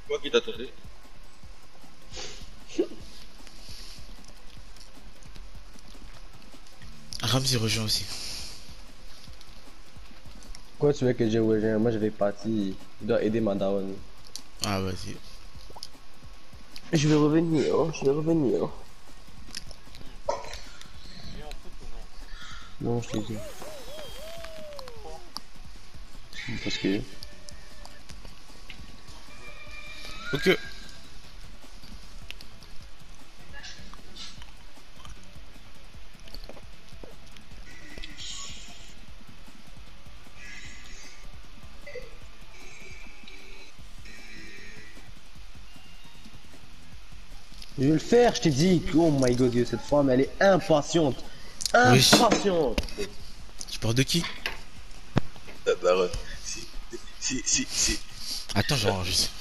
Quoi qui t'attendait? Ramsey rejoint aussi. Quoi tu veux que je rejoigne? Moi je vais partir. Je dois aider ma daronne. Ah, vas-y. Je vais revenir, je vais revenir. Tu es en foot ou non? Non, je te dis. Pourquoi? Parce que. Ok. Je vais le faire, je t'ai dit. Oh my god, cette femme elle est impatiente. Wesh. Impatiente. Tu parles de qui? Ta daronne. Si. Attends, j'enregistre.